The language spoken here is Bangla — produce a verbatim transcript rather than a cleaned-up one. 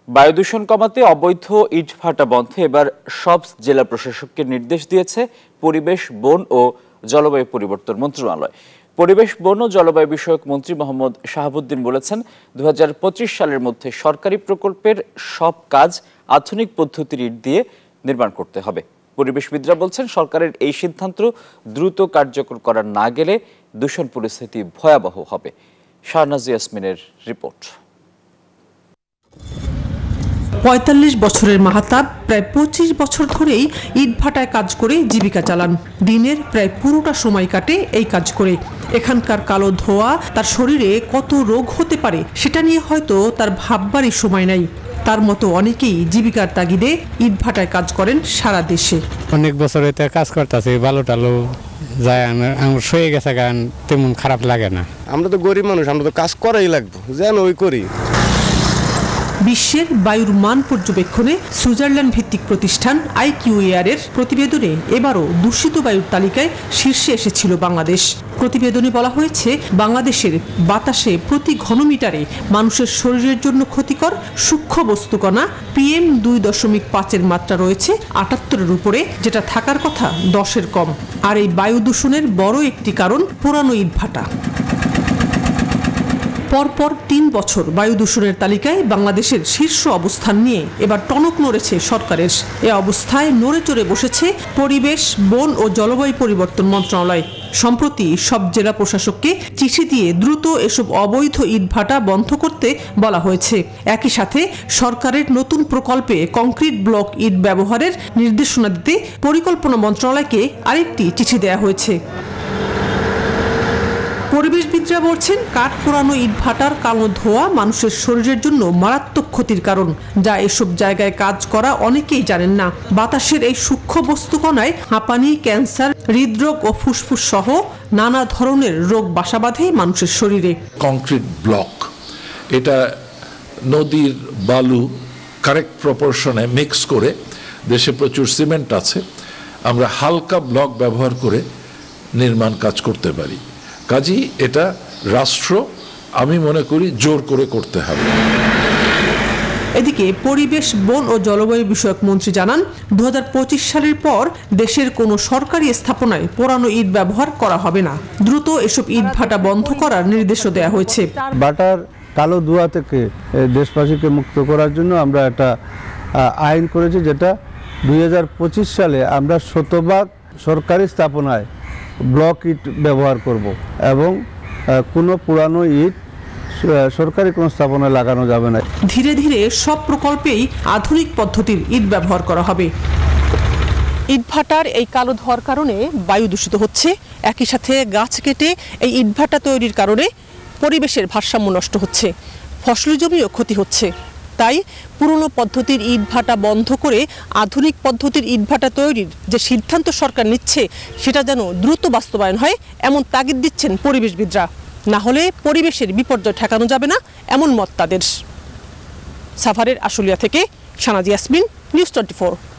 বায়ু দূষণ কমাতে অবৈধ ইটভাটা বন্ধে এবার সব জেলা প্রশাসককে নির্দেশ দিয়েছে পরিবেশ, বন ও জলবায়ু পরিবর্তন মন্ত্রণালয়। পরিবেশ, বন ও জলবায়ু বিষয়ক মন্ত্রী মোহাম্মদ শাহাবুদ্দিন বলেছেন, দু হাজার পঁচিশ সালের মধ্যে সরকারি প্রকল্পের সব কাজ আধুনিক পদ্ধতির ইট দিয়ে নির্মাণ করতে হবে। পরিবেশবিদরা বলছেন, সরকারের এই সিদ্ধান্ত দ্রুত কার্যকর করা না গেলে দূষণ পরিস্থিতি ভয়াবহ হবে। শাহনাজ ইয়াসমিনের রিপোর্ট। পঁয়তাল্লিশ বছরের মাহাতাব প্রায় পঁচিশ বছর ধরেই ইটভাটায় কাজ করে জীবিকা চালান। দিনের প্রায় পুরোটা সময় কাটে এই কাজ করে। এখানকার কালো ধোঁয়া তার শরীরে কত রোগ হতে পারে সেটা নিয়ে হয়তো তার ভাববারই সময় নাই। তার মতো অনেকেই জীবিকার তাগিদে ইটভাটায় কাজ করেন সারা দেশে। অনেক বছর এতে কাজ করতেছে, ভালো টালো যায়, আমার সয়ে গেছে, গান তেমন খারাপ লাগে না। আমরা তো গরিব মানুষ, আমরা তো কাজ করাই লাগবো, যেন ওই করি। বিশ্বের বায়ুর মান পর্যবেক্ষণে সুইজারল্যান্ড ভিত্তিক প্রতিষ্ঠান আইকিউএআর এর প্রতিবেদনে এবারও দূষিত বায়ুর তালিকায় শীর্ষে এসেছিল বাংলাদেশ। প্রতিবেদনে বলা হয়েছে, বাংলাদেশের বাতাসে প্রতি ঘনমিটারে মানুষের শরীরের জন্য ক্ষতিকর সূক্ষ্ম বস্তুকণা পিএম দুই দশমিক পাঁচের মাত্রা রয়েছে আটাত্তরের উপরে, যেটা থাকার কথা দশের কম। আর এই বায়ু দূষণের বড় একটি কারণ পুরানো ইটভাটা। পরপর তিন বছর বায়ু দূষণের তালিকায় বাংলাদেশের শীর্ষ অবস্থান নিয়ে এবার টনক নড়েছে সরকারের। এ অবস্থায় নড়ে চড়ে বসেছে পরিবেশ, বন ও জলবায়ু পরিবর্তন মন্ত্রণালয়। সম্প্রতি সব জেলা প্রশাসককে চিঠি দিয়ে দ্রুত এসব অবৈধ ইটভাটা বন্ধ করতে বলা হয়েছে। একই সাথে সরকারের নতুন প্রকল্পে কংক্রিট ব্লক ইট ব্যবহারের নির্দেশনা দিতে পরিকল্পনা মন্ত্রণালয়কে আরেকটি চিঠি দেওয়া হয়েছে। পরিবেশবিদরা বলছেন, কাঠ পোড়ানো ইটভাটার কালো ধোঁয়া মানুষের শরীরের জন্য মারাত্মক ক্ষতির কারণ, যা এসব জায়গায় কাজ করা অনেকেই জানেন না। বাতাসের এই সূক্ষ্ম বস্তুকণায় হাঁপানি, ক্যান্সার, হৃদরোগ ও ফুসফুস সহ নানা ধরনের রোগ বাসা বাঁধে মানুষের শরীরে। কংক্রিট ব্লক, এটা নদীর বালু কারেক্ট প্রপোর্শনে মিক্স করে, দেশে প্রচুর সিমেন্ট আছে, আমরা হালকা ব্লক ব্যবহার করে নির্মাণ কাজ করতে পারি। কাজী এটা রাষ্ট্র, আমি মনে করি, জোর করে করতে হবে। এদিকে পরিবেশ, বন ও জলবায়ু বিষয়ক মন্ত্রী জানান, দু হাজার পঁচিশ সালের পর দেশের কোনো সরকারি স্থাপনায় পোড়ানো ইট ব্যবহার করা হবে না। দ্রুত এসব ইট ভাটা বন্ধ করার নির্দেশও দেওয়া হয়েছে। ভাটার কালো ধোঁয়া থেকে দেশবাসীকে মুক্ত করার জন্য আমরা একটা আইন করেছি, যেটা দুই হাজার পঁচিশ সালে আমরা শতভাগ সরকারি স্থাপনায় ব্লক ইট ব্যবহার করব এবং কোনো পুরানো ইট সরকারি কোনো স্থাপনায় লাগানো যাবে না। ধীরে ধীরে সব প্রকল্পেই আধুনিক পদ্ধতির ইট ব্যবহার করা হবে। ইটভাটার এই কালো ধোঁয়ার কারণে বায়ু দূষিত হচ্ছে, একই সাথে গাছ কেটে এই ইটভাটা তৈরির কারণে পরিবেশের ভারসাম্য নষ্ট হচ্ছে, ফসলি জমিও ক্ষতি হচ্ছে। তাই পুরনো পদ্ধতির ইটভাটা বন্ধ করে আধুনিক পদ্ধতির ইটভাটা তৈরির যে সিদ্ধান্ত সরকার নিচ্ছে, সেটা যেন দ্রুত বাস্তবায়ন হয়, এমন তাগিদ দিচ্ছেন পরিবেশবিদরা। না হলে পরিবেশের বিপর্যয় ঠেকানো যাবে না, এমন মত তাদের। সাভারের আশুলিয়া থেকে Shahnaz Yasmin, news twenty four.